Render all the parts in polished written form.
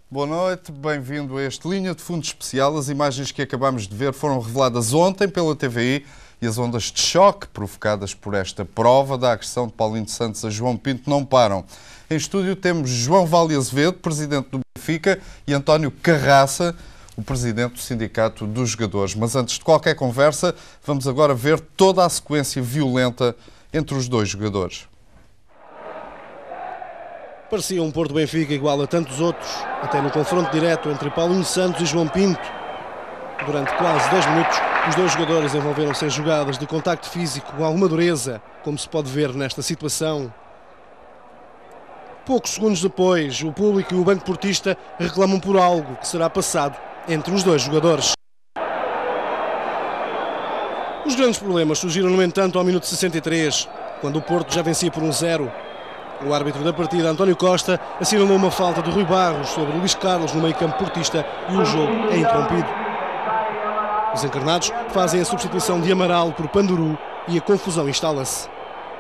Boa noite, bem-vindo a este Linha de Fundo Especial. As imagens que acabamos de ver foram reveladas ontem pela TVI e as ondas de choque provocadas por esta prova da agressão de Paulinho Santos a João Pinto não param. Em estúdio temos João Vale Azevedo, presidente do Benfica, e António Carraça, o presidente do Sindicato dos Jogadores. Mas antes de qualquer conversa, vamos agora ver toda a sequência violenta entre os dois jogadores. Parecia um Porto Benfica igual a tantos outros, até no confronto direto entre Paulinho Santos e João Pinto. Durante quase 10 minutos, os dois jogadores envolveram-se em jogadas de contacto físico com alguma dureza, como se pode ver nesta situação. Poucos segundos depois, o público e o banco portista reclamam por algo que será passado entre os dois jogadores. Os grandes problemas surgiram, no entanto, ao minuto 63, quando o Porto já vencia por 1-0. O árbitro da partida, António Costa, assinalou uma falta de Rui Barros sobre Luís Carlos no meio-campo portista e o jogo é interrompido. Os encarnados fazem a substituição de Amaral por Panduru e a confusão instala-se.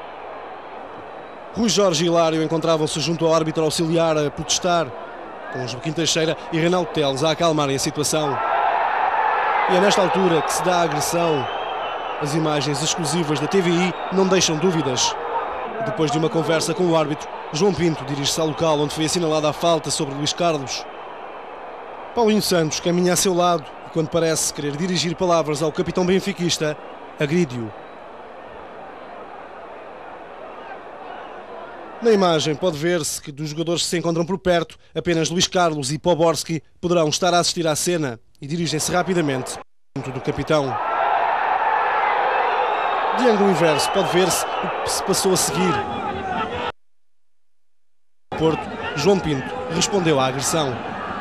Rui Jorge e Hilário encontravam-se junto ao árbitro auxiliar a protestar, com Joaquim Teixeira e Reinaldo Teles a acalmarem a situação. E é nesta altura que se dá a agressão. As imagens exclusivas da TVI não deixam dúvidas. Depois de uma conversa com o árbitro, João Pinto dirige-se ao local onde foi assinalada a falta sobre Luís Carlos. Paulinho Santos caminha a seu lado e, quando parece querer dirigir palavras ao capitão benfiquista, agride-o. Na imagem pode ver-se que dos jogadores que se encontram por perto, apenas Luís Carlos e Poborski poderão estar a assistir à cena e dirigem-se rapidamente junto do capitão. De ângulo inverso pode ver-se o que se passou a seguir. Porto, João Pinto respondeu à agressão.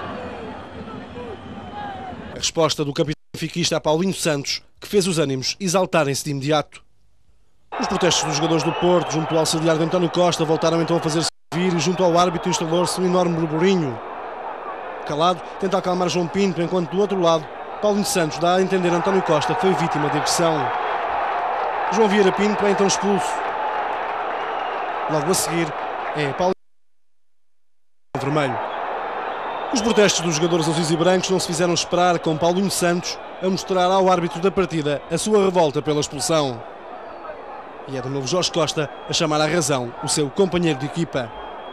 A resposta do capitão benfiquista a Paulinho Santos, que fez os ânimos exaltarem-se de imediato. Os protestos dos jogadores do Porto junto ao auxiliar de António Costa voltaram então a fazer-se ouvir e junto ao árbitro instalou-se um enorme burburinho. Calado, tenta acalmar João Pinto, enquanto do outro lado, Paulinho Santos dá a entender a António Costa que foi vítima de agressão. João Vieira Pinto é então expulso. Logo a seguir é Paulinho vermelho. Os protestos dos jogadores azuis e brancos não se fizeram esperar, com Paulinho Santos a mostrar ao árbitro da partida a sua revolta pela expulsão. E é de novo Jorge Costa a chamar à razão o seu companheiro de equipa.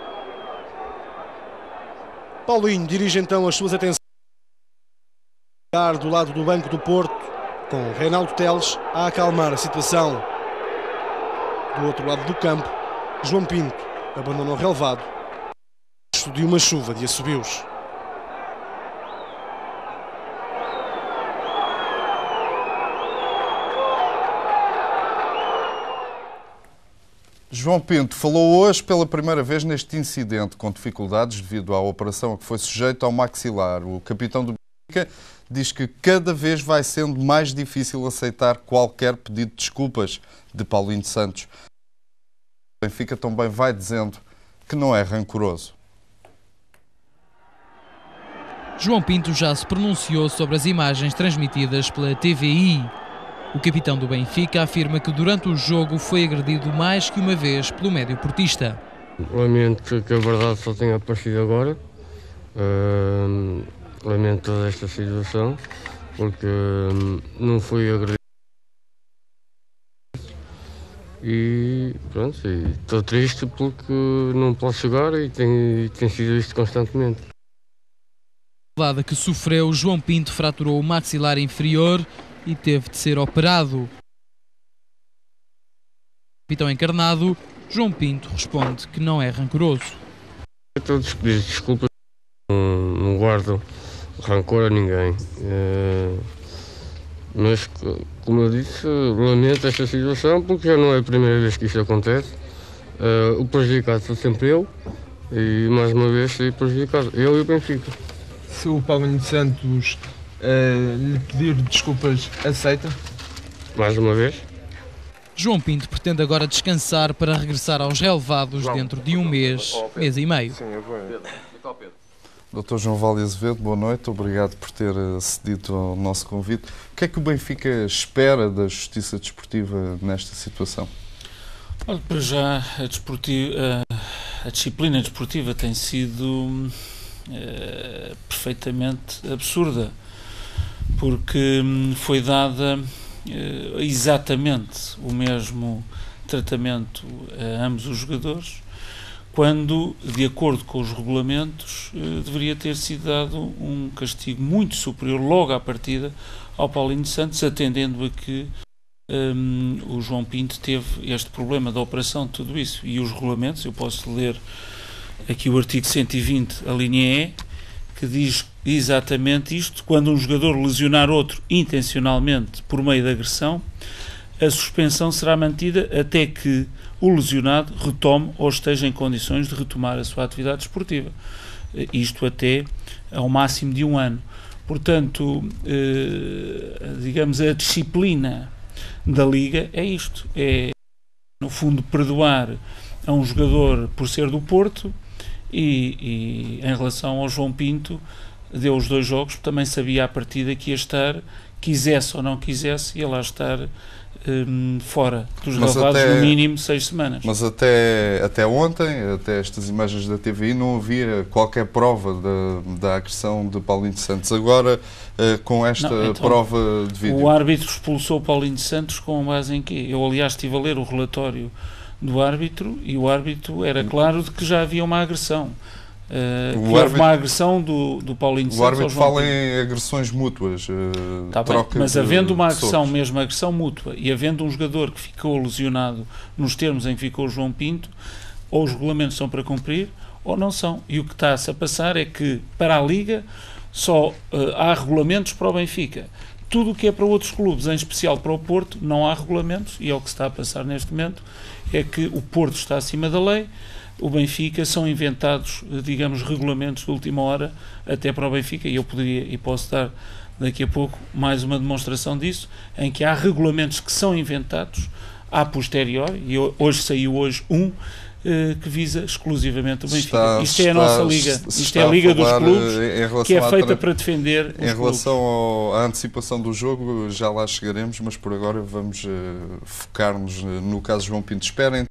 Paulinho dirige então as suas atenções do lado do banco do Porto, com Reinaldo Teles a acalmar a situação. Do outro lado do campo, João Pinto abandona o relevado de uma chuva de assobios. João Pinto falou hoje pela primeira vez neste incidente, com dificuldades devido à operação a que foi sujeito ao maxilar. O capitão do Benfica diz que cada vez vai sendo mais difícil aceitar qualquer pedido de desculpas de Paulinho Santos. O Benfica também vai dizendo que não é rancoroso. João Pinto já se pronunciou sobre as imagens transmitidas pela TVI. O capitão do Benfica afirma que durante o jogo foi agredido mais que uma vez pelo médio portista. Lamento que a verdade só tenha aparecido agora. Lamento toda esta situação, porque não fui agredido. E pronto, estou triste porque não posso jogar e tem sido isto constantemente. A que sofreu, João Pinto fraturou o maxilar inferior e teve de ser operado. O capitão encarnado, João Pinto, responde que não é rancoroso. Todos os pedidos de desculpas, não guardo rancor a ninguém. Mas, como eu disse, lamento esta situação porque já não é a primeira vez que isto acontece. O prejudicado sou sempre eu e, mais uma vez, fui prejudicado, eu e o Benfica. Se o Paulinho Santos lhe pedir desculpas, aceita? Mais uma vez. João Pinto pretende agora descansar para regressar aos relevados dentro de um mês e meio. Sim, eu vou. Dr. João Vale Azevedo, boa noite. Obrigado por ter acedido ao nosso convite. O que é que o Benfica espera da justiça desportiva nesta situação? Olha, para já a disciplina desportiva tem sido perfeitamente absurda, porque foi dada exatamente o mesmo tratamento a ambos os jogadores, quando, de acordo com os regulamentos, deveria ter sido dado um castigo muito superior logo à partida ao Paulinho Santos, atendendo a que o João Pinto teve este problema da operação de tudo isso. E os regulamentos, eu posso ler aqui o artigo 120, a linha E, que diz exatamente isto: quando um jogador lesionar outro intencionalmente por meio de agressão, a suspensão será mantida até que o lesionado retome ou esteja em condições de retomar a sua atividade esportiva. Isto até ao máximo de 1 ano. Portanto, digamos, a disciplina da Liga é isto. É, no fundo, perdoar a um jogador por ser do Porto e em relação ao João Pinto, deu os 2 jogos, também sabia à partida que ia estar, quisesse ou não quisesse, ia lá estar fora dos relevados no mínimo 6 semanas. Mas até ontem, até estas imagens da TVI, não havia qualquer prova da agressão de Paulinho Santos. Agora, com esta prova de vídeo... O árbitro expulsou Paulinho Santos com base em quê? Eu, aliás, estive a ler o relatório do árbitro e o árbitro era claro de que já havia uma agressão. Houve uma agressão do Paulinho Santos. O árbitro fala em agressões mútuas. Mas havendo uma agressão, mesmo agressão mútua, e havendo um jogador que ficou lesionado nos termos em que ficou o João Pinto, ou os regulamentos são para cumprir ou não são. E o que está-se a passar é que para a Liga só há regulamentos para o Benfica. Tudo o que é para outros clubes, em especial para o Porto, não há regulamentos, e é o que se está a passar neste momento, é que o Porto está acima da lei. O Benfica, são inventados, digamos, regulamentos de última hora até para o Benfica, e eu poderia e posso dar daqui a pouco mais uma demonstração disso, em que há regulamentos que são inventados a posteriori, e hoje saiu que visa exclusivamente o Benfica. Isto é a nossa Liga, isto é a Liga dos clubes, que é feita para defender os clubes. Em relação à antecipação do jogo, já lá chegaremos, mas por agora vamos focar-nos no caso João Pinto. Esperem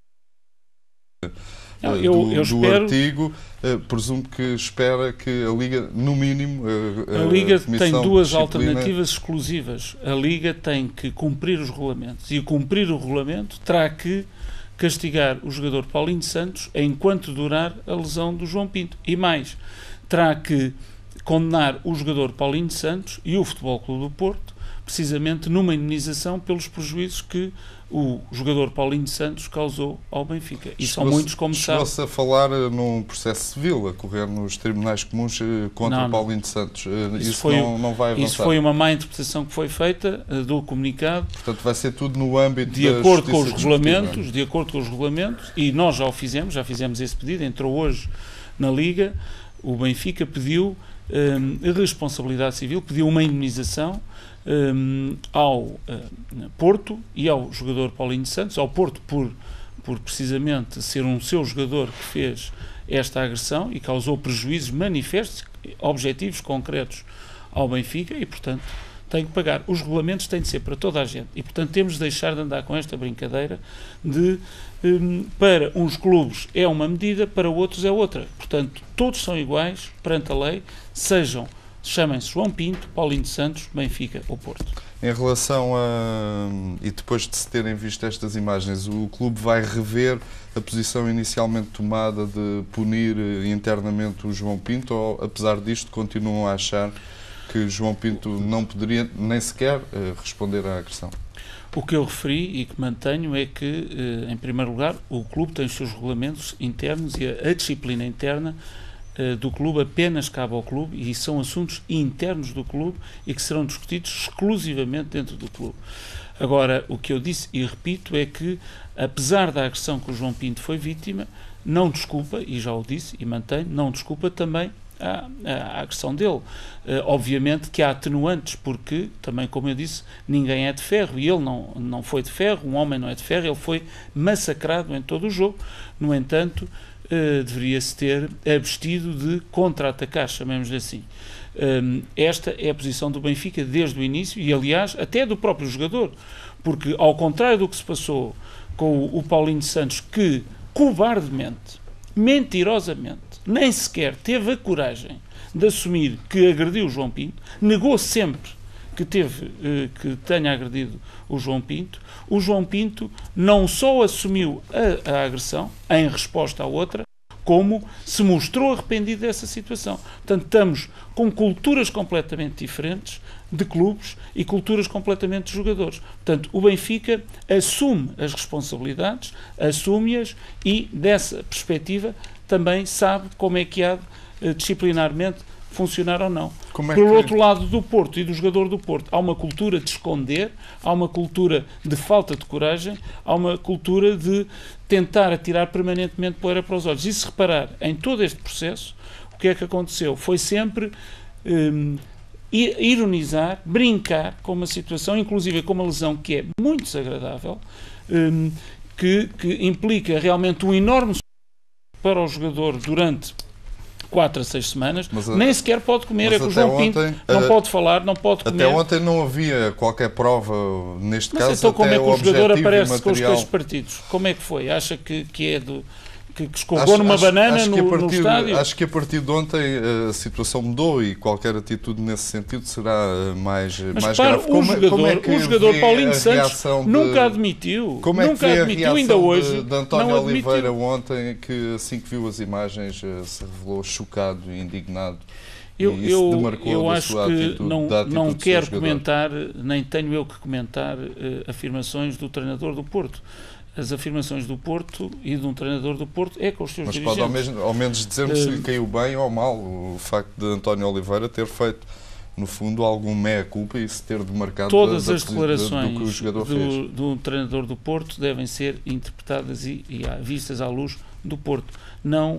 do espero, artigo, presumo que espera que a Liga, no mínimo... A Liga tem 2 alternativas exclusivas. A Liga tem que cumprir os regulamentos, e cumprir o regulamento terá que castigar o jogador Paulinho Santos enquanto durar a lesão do João Pinto. E mais, terá que condenar o jogador Paulinho Santos e o Futebol Clube do Porto, precisamente numa indemnização pelos prejuízos que o jogador Paulinho Santos causou ao Benfica. E são muitos, como sabe. Chegou-se a falar num processo civil a correr nos tribunais comuns contra o Paulinho Santos. Isso não vai avançar. Isso foi uma má interpretação que foi feita do comunicado. Portanto, vai ser tudo no âmbito de acordo com os regulamentos, de acordo com os regulamentos, e nós já fizemos esse pedido, entrou hoje na Liga. O Benfica pediu responsabilidade civil, pediu uma indemnização ao Porto e ao jogador Paulinho Santos, ao Porto por precisamente ser um seu jogador que fez esta agressão e causou prejuízos manifestos, objetivos, concretos ao Benfica, e portanto tem que pagar. Os regulamentos têm de ser para toda a gente, e portanto temos de deixar de andar com esta brincadeira de para uns clubes é uma medida, para outros é outra. Portanto, todos são iguais perante a lei, chamem-se João Pinto, Paulinho Santos, Benfica ou Porto. Em relação e depois de se terem visto estas imagens, o clube vai rever a posição inicialmente tomada de punir internamente o João Pinto, ou apesar disto continuam a achar que João Pinto não poderia nem sequer responder à agressão? O que eu referi e que mantenho é que, em primeiro lugar, o clube tem os seus regulamentos internos e a disciplina interna do clube apenas cabe ao clube, e são assuntos internos do clube e que serão discutidos exclusivamente dentro do clube. Agora, o que eu disse e repito é que, apesar da agressão que o João Pinto foi vítima, não desculpa, e já o disse e mantenho, não desculpa também a agressão dele. Obviamente que há atenuantes, porque também, como eu disse, ninguém é de ferro, e ele não foi de ferro, um homem não é de ferro, ele foi massacrado em todo o jogo. No entanto, deveria-se ter abstido de contra-atacar, chamemos-lhe assim. Esta é a posição do Benfica desde o início, e aliás até do próprio jogador, porque ao contrário do que se passou com o Paulinho Santos, que cobardemente, mentirosamente, nem sequer teve a coragem de assumir que agrediu o João Pinto, negou sempre que tenha agredido o João Pinto. O João Pinto não só assumiu a agressão em resposta à outra, como se mostrou arrependido dessa situação. Portanto, estamos com culturas completamente diferentes de clubes e culturas completamente de jogadores. Portanto, o Benfica assume as responsabilidades, assume-as e, dessa perspectiva, também sabe como é que há de, disciplinarmente, funcionar ou não. Pelo outro lado do Porto e do jogador do Porto, há uma cultura de esconder, há uma cultura de falta de coragem, há uma cultura de tentar atirar permanentemente poeira para os olhos. E se reparar em todo este processo, o que é que aconteceu? Foi sempre ironizar, brincar com uma situação, inclusive com uma lesão que é muito desagradável, que implica realmente um enorme para o jogador durante 4 a 6 semanas, nem sequer pode comer, é que o João Pinto não pode falar, não pode comer. Até ontem não havia qualquer prova neste caso. Então como é que o jogador aparece com os material... queixos partidos? Como é que foi? Acha que escorregou numa banana no estádio? Acho que a partir de ontem a situação mudou e qualquer atitude nesse sentido será mais grave. O jogador Paulinho Santos nunca admitiu. Como é que foi a reação ainda hoje de António Oliveira ontem, que assim que viu as imagens se revelou chocado e indignado? Eu acho que não quero comentar, nem tenho eu que comentar afirmações do treinador do Porto. As afirmações do Porto e de um treinador do Porto é com os seus dirigentes. Mas pode ao menos dizer-me se lhe caiu bem ou mal o facto de António Oliveira ter feito, no fundo, algum meia-culpa e se ter demarcado todas as declarações do que o jogador fez. Do treinador do Porto devem ser interpretadas e vistas à luz do Porto. Não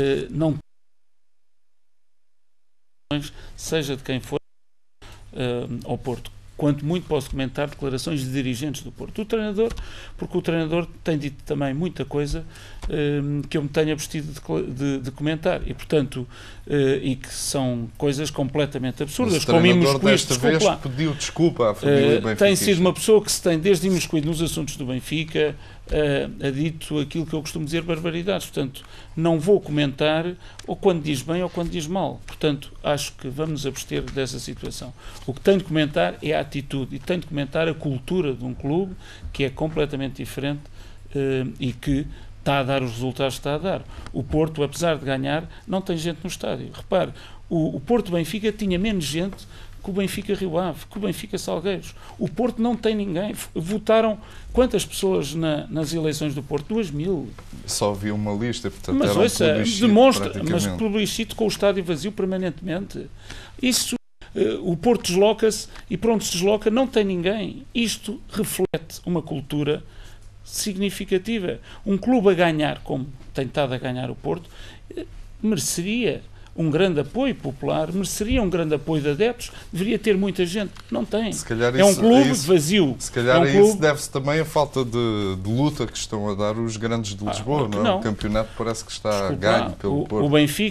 seja de quem for ao Porto. Quanto muito posso comentar declarações de dirigentes do Porto. Porque o treinador tem dito também muita coisa que eu me tenho abstido de comentar. E, portanto, e que são coisas completamente absurdas. Como imiscuído, pediu desculpa à família benfiquista. Tem sido uma pessoa que se tem desde imiscuído nos assuntos do Benfica, a dito aquilo que eu costumo dizer, barbaridades. Portanto, não vou comentar ou quando diz bem ou quando diz mal. Portanto, acho que vamos abster dessa situação. O que tenho de comentar é a atitude e tenho de comentar a cultura de um clube que é completamente diferente e que está a dar os resultados que está a dar. O Porto, apesar de ganhar, não tem gente no estádio. Repare, o Porto-Benfica tinha menos gente que o Benfica Rio Ave, que o Benfica Salgueiros. O Porto não tem ninguém. Votaram quantas pessoas nas eleições do Porto? 2.000. Só havia uma lista, portanto mas era ouça, um plebiscito, demonstra, mas plebiscito com o estádio vazio permanentemente. Isso, o Porto desloca-se e pronto, se desloca, não tem ninguém. Isto reflete uma cultura significativa. Um clube a ganhar, como tem estado a ganhar o Porto, mereceria um grande apoio popular, mereceria um grande apoio de adeptos, deveria ter muita gente. Não tem. É um clube vazio. Se calhar a isso deve-se também a falta de luta que estão a dar os grandes de Lisboa. Não é? O campeonato parece que está ganho pelo Porto. O Benfica,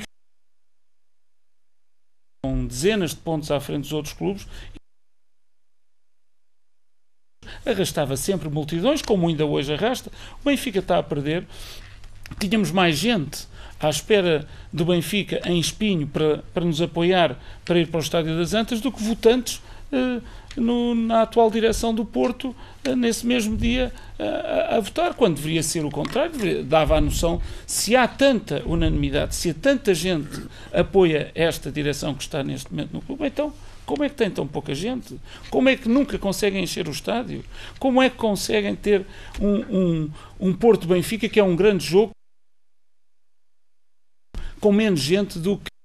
com dezenas de pontos à frente dos outros clubes, arrastava sempre multidões, como ainda hoje arrasta. O Benfica está a perder. Tínhamos mais gente à espera do Benfica em Espinho para nos apoiar para ir para o Estádio das Antas do que votantes na atual direção do Porto nesse mesmo dia a votar, quando deveria ser o contrário. Dava a noção, se há tanta unanimidade, se há tanta gente apoia esta direção que está neste momento no clube, então como é que tem tão pouca gente? Como é que nunca conseguem encher o estádio? Como é que conseguem ter um Porto-Benfica que é um grande jogo com menos gente do que